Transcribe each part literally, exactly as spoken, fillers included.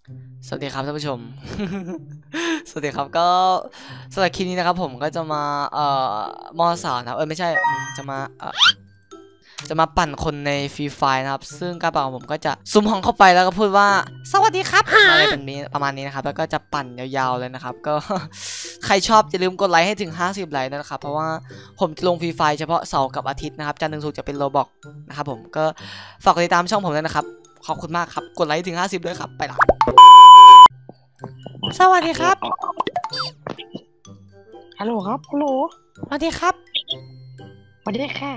สวัสดีครับท่านผู้ชม สวัสดีครับก็สำหรับคลิปนี้นะครับผมก็จะมาเอ่อมสาวนะครับเออไม่ใช่จะมาเอ่อจะมาปั่นคนในฟรีไฟนะครับซึ่งการปั่นของผมก็จะซุ่มห้องเข้าไปแล้วก็พูดว่าสวัสดีครับอะไรเป็นนี้ประมาณนี้นะครับแล้วก็จะปั่นยาวๆเลยนะครับก็ ใครชอบอย่าลืมกดไลค์ให้ถึงห้าสิบไลค์นะครับเพราะว่าผมจะลงฟรีไฟเฉพาะเสาร์กับอาทิตย์นะครับจันทร์ถึงศุกร์จะเป็นโรบอกนะครับผมก็ฝากกดติดตามช่องผมด้วยนะครับขอบคุณมากครับกดไลค์ถึงห้าสิบด้วยครับไปละสวัสดีครับฮัลโหลครับฮัลโหลสวัสดีครับสวัสดีค่ะ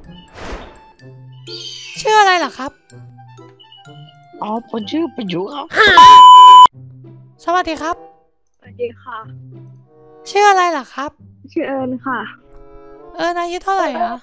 ชื่ออะไรล่ะครับอ๋อผมชื่อประยุครับสวัสดีครับสวัสดีค่ะชื่ออะไรล่ะครับชื่อเอิญค่ะเอิญอายุเท่าไหร่อะ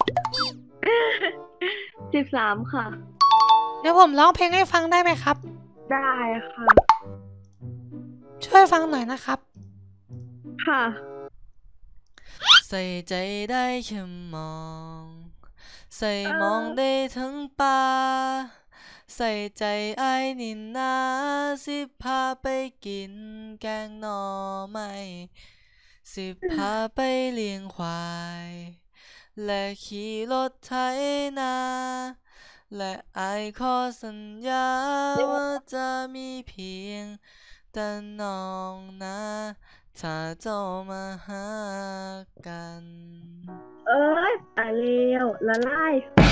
สิบสามค่ะเดี๋ยวผมร้องเพลงให้ฟังได้ไหมครับได้ค่ะช่วยฟังหน่อยนะครับค่ะใส่ใจได้แค่มองใส่มองได้ทั้งป่าใส่ใจไอ้นินนาสิพาไปกินแกงหน่อไม้สิพาไปเลี้ยงควายและขี่รถไถนาและไอขอสัญญาว่าจะมีเพียงแต่น้องนะถ้าเจ้ามาหากันเอ้ยตายเร็วละลาย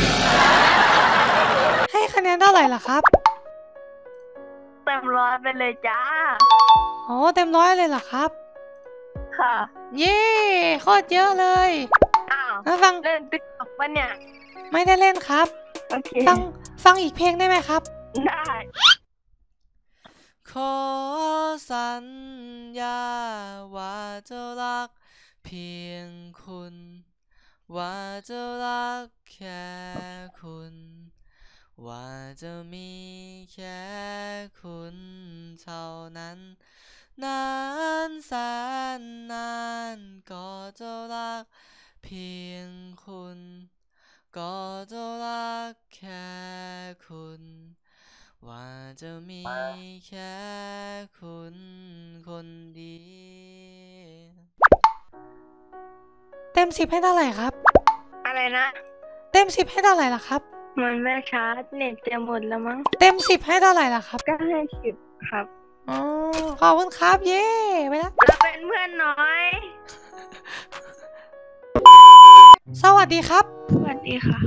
ให้คะแนนเท่าไหร่ล่ะครับเต็มร้อยไปเลยจ้าโอ้เต็มร้อยเลยเหรอครับค่ะเย้โคตรเยอะเลยอ้าวมาฟังเล่นติ๊กต็อกปะเนี่ยไม่ได้เล่นครับโอเคฟังฟังอีกเพลงได้ไหมครับได้ขอสัญญาว่าจะรักเพียงคุณว่าจะรักแค่คุณว่าจะมีแค่คุณเท่านั้นนานแสนนานก็จะรักเพียงคุณก็จะรักแค่คุณว่าจะมีแค่คุณคนเดียวเต็มสิบให้เท่าไหร่ครับอะไรนะเต็มสิบให้เท่าไหร่ล่ะครับมันไม่ชาร์จเน็ตเต็มหมดแล้วมั้งเต็มสิบให้เท่าไหร่ล่ะครับก็ให้สิบครับอ๋อขอบคุณครับเย้ไปแล้วเราเป็นเพื่อนน้อยสวัสดีครับสวัสดีค่ะ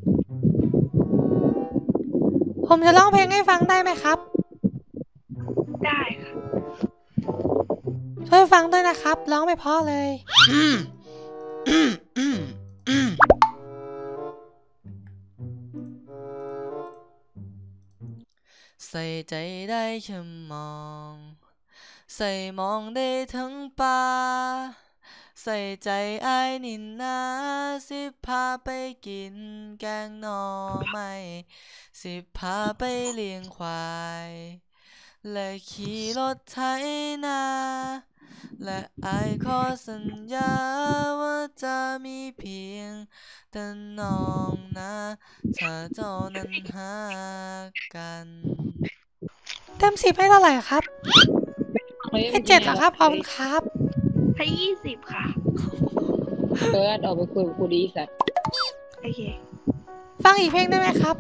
ผมจะร้องเพลงให้ฟังได้ไหมครับได้ค่ะช่วยฟังด้วยนะครับร้องไม่เพราะเลยอืมอืมอืมอืมใส่ใจได้แค่มองใส่มองได้ทั้งป่าใส่ใจไอ้นินนาสิพาไปกินแกงหน่อไม้สิพาไปเลี้ยงควายและขี่รถไถนาและไอ้ขอสัญญาว่าจะมีเพียงแต่น้องนะถ้าเจ้านั้นหากันเต็มสิบให้เท่าไหร่ครับให้เจ็ดเหรอครับขอบคุณครับให้ยี่สิบค่ะเอิร์ดออกไปคุยกับกูดีสัตว์โอเคฟังอีกเพลงได้ไหมครับ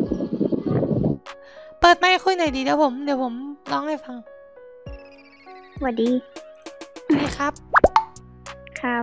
เปิดไมค์คุยหน่อยดีเดี๋ยวผมเดี๋ยวผมร้องให้ฟังสวัสดีสวัสดีครับครับ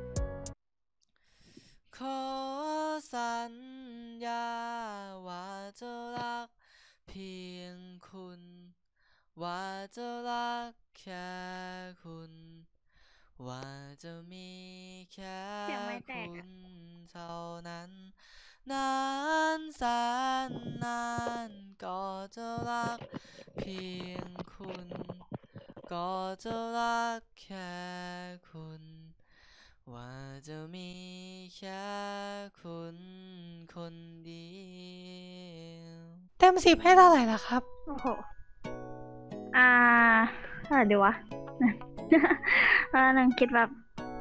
ขอสัญญาว่าจะรักเพียงคุณว่าจะรักแค่คุณว่าจะมีแค่คุณเท่านั้นนานแสนนานก็จะรักเพียงคุณก็จะรักแค่คุณว่าจะมีแค่คุณคนเดียวเต็มสิบให้เท่าไหร่ล่ะครับโอ้โหอ่าเท่าไหร่ดีวะเออนังคิดแบบ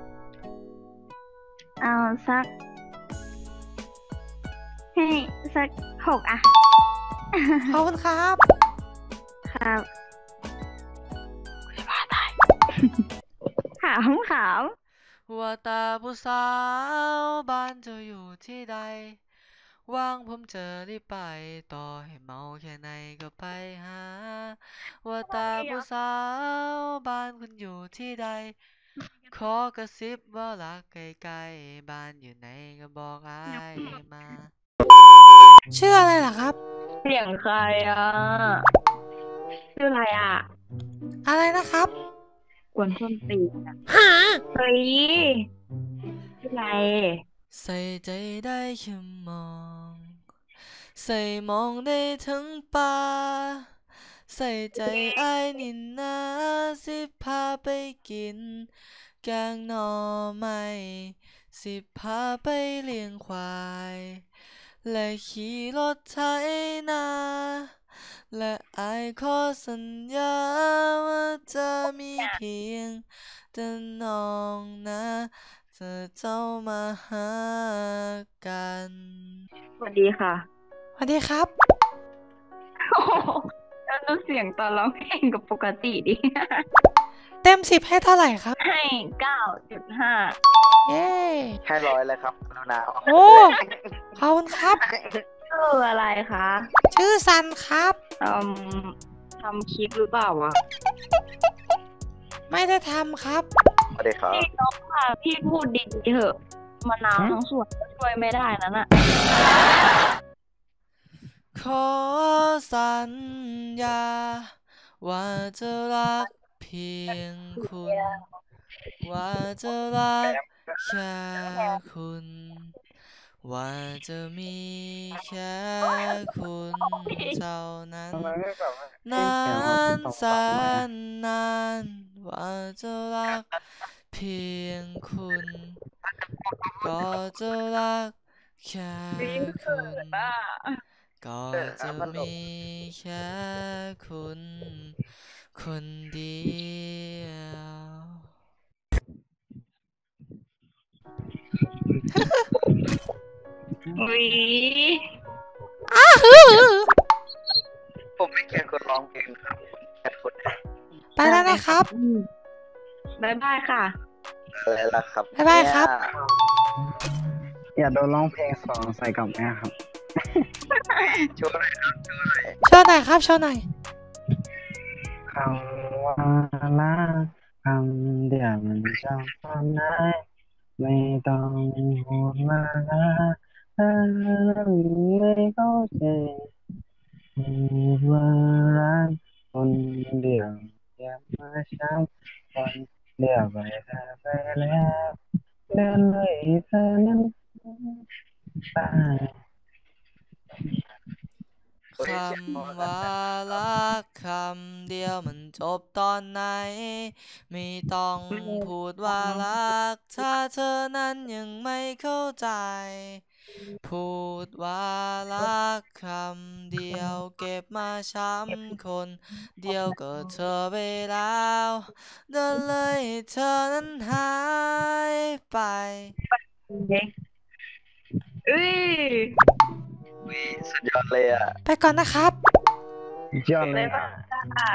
เอาสักให้สักหกอ่ะขอบคุณครับครับขำขว่าตาผู้สาวบ้านเธออยู่ที่ใดว่างผมเจอรีบไปต่อให้เมาแค่ไหนก็ไปหาว่าตาผู้สาวบ้านคุณอยู่ที่ใดขอกระซิบว่ารักใกล้ๆบ้านอยู่ไหนก็บอกอ้ายมาชื่ออะไรล่ะครับำเสียงใครอ่ะชื่ออะไรอ่ะอะไรนะครับกวนส้นตีนอ่ะเฮ้ยชื่ออะไรใส่ใจได้แค่มอง ใส่มองได้ทั้งป่าใส่ใจไอ้ายนินนาสิพาไปกินแกงหน่อไม้สิพาไปเลี้ยงควายและขี่รถไถนาและอายขอสัญญาว่าจะมีเพียงแต่น้องนะเธอเจ้ามาหากันสวัสดีค่ะสวัสดีครับโอ้โหแล้วดูเสียงตอนร้องเพลงกับปกติดิเต็มสิบให้เท่าไหร่ครับให้เก้าจุดห้าเย้ให้ร้อยเลยครับกรุณาโอ้ขอบคุณครับชื่ออะไรคะชื่อซันครับอืมทำคลิปหรือเปล่าวะไม่ได้ทำครับสวัสดีครับพี่นกค่ะ พี่พูดดีๆเถอะมะนาวทั้งสวนก็ช่วยไม่ได้นั่นน่ะขอสัญญา ว่าจะรักเพียงคุณ ว่าจะรักแค่คุณ ว่าจะมีแค่คุณเท่านั้น นานแสนนานว่าจะรักเพียงคุณ ก็จะรักแค่คุณ ก็จะมีแค่คุณ คนเดียวอุ๊ยผมไม่เขียนคนร้องเพลงครับผมแค่คนไปแล้วนะครับบ๊ายบายค่ะอะไรล่ะครับบ๊ายบายครับเนี่ยอยากโดนร้องเพลงสองใส่กับแม่ครับช่วยหน่อยครับช่วยหน่อยโชว์หน่อยครับโชว์หน่อยคำว่ารักคำเดียวมันจะความหมายไม่ต้องพูดมากนะถ้าไม่เข้าใจพูดว่ารักคนเดียวอย่ามาช้ำคนเดียวไปเธอไปแล้วเดินเลยเธอนั้นตายคำว่ารักคำเดียวมันจบตอนไหน ไม่ต้องพูดว่ารัก ถ้าเธอนั้นยังไม่เข้าใจ พูดว่ารักคำเดียวเก็บมาช้ำคนเดียวก็เธอไปแล้วเดินเลยให้เธอนั้นหายไปเอ้ยอุ๊ยสุดยอดเลยอ่ะไปก่อนนะครับยอดเลยอ่ะค่ะ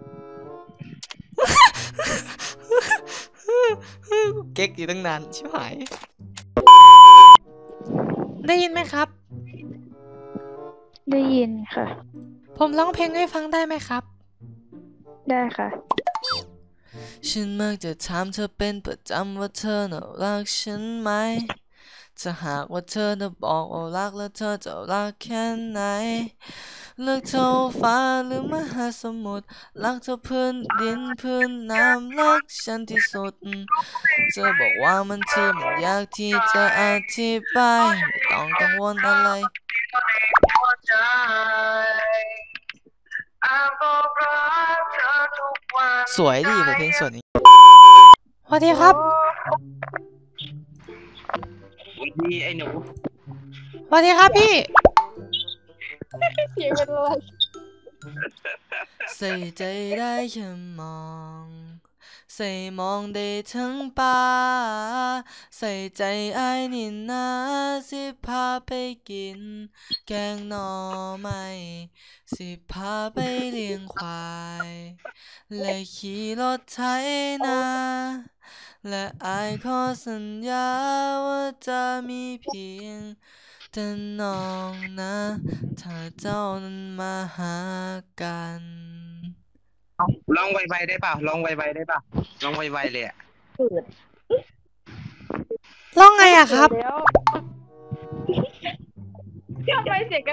เก๊กอยู่ตั้งนานชิบหาย ได้ยินไหมครับได้ยินค่ะผมร้องเพลงให้ฟังได้ไหมครับได้ค่ะฉันมักจะถามเธอเป็นประจำว่าเธอน่ะรักฉันไหมถ้าหากว่าเธอน่ะบอกว่ารักแล้วเธอจะรักแค่ไหนเลือกเท่าฟ้าหรือมหาสมุทรรักเท่าพื้นดินพื้นน้ำรักฉันที่สุดเธอบอกว่ามันที่มันยากที่จะอธิบายไม่ต้องกังวลอะไร สวยดีแบบเพลงสวยนี้สวัสดีครับดีไอ้หนูสวัสดีครับพี่เสียงเป็นอะไรใส่ใจได้แค่มอง ใส่มองได้ทั้งป่าใส่ใจไอ้นี่นะสิพาไปกิน แกงหน่อไม้สิพาไปเลี้ยงควายและขี่รถไถนาและอายขอสัญญาว่าจะมีเพียงแต่น้องนะถ้าเจ้านั้นมาหากันลองไวๆได้เปล่าลองไวๆได้เปล่าลองไวๆเลยอะร้องไงอะครับแล้วทำไมเสียงกัน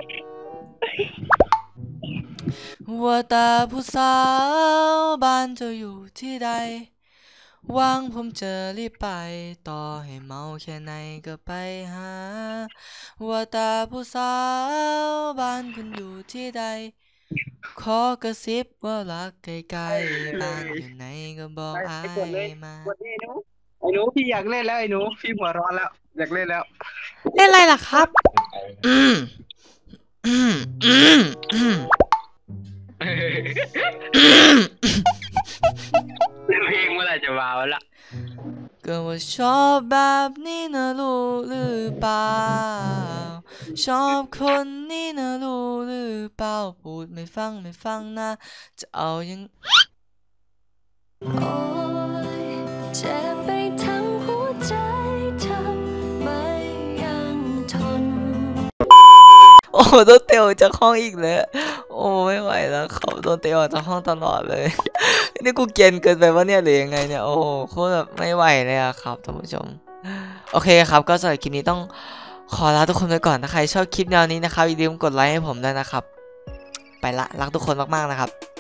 ว่าแต่ผู้สาวบ้านเจ้าอยู่ที่ใดวางผมเจอรีบไปต่อให้เมาแค่ไหนก็ไปหาว่าแต่ผู้สาวบ้านคุณอยู่ที่ใดขอกระซิบว่ารักไกลๆบ้านอยู่ไหนก็บอกอายมากดดิไอ้หนูไอ้หนูพี่อยากเล่นแล้วไอ้หนูพี่หัวร้อนแล้วอยากเล่นแล้วเล่นอะไรล่ะครับอืมอืมอืมอืมเพลงเมื่อไหร่จะมาวะล่ะก็ว่าชอบแบบนี้นะรู้หรือเปล่าชอบคนนี้นะรู้หรือเปล่าพูดไม่ฟังไม่ฟังนะจะเอายังโอ้ยเจ็บไปทั้งหัวใจทำไม่ยังทนโอ้โดนเตะออกจากห้องอีกแล้วโอ้ไม่ไหวแล้วเขาโดนเตะออกจากห้องตลอดเลย นี่กูเกรียนเกินไปวะเนี่ยหรือยังไงเนี่ยโอ้โคตรแบบไม่ไหวเลยอะครับท่านผู้ชมโอเคครับก็สำหรับคลิปนี้ต้องขอลาทุกคนไปก่อนถ้าใครชอบคลิปแนวนี้นะครับอย่าลืมกดไลค์ให้ผมด้วยนะครับไปละรักทุกคนมากๆนะครับ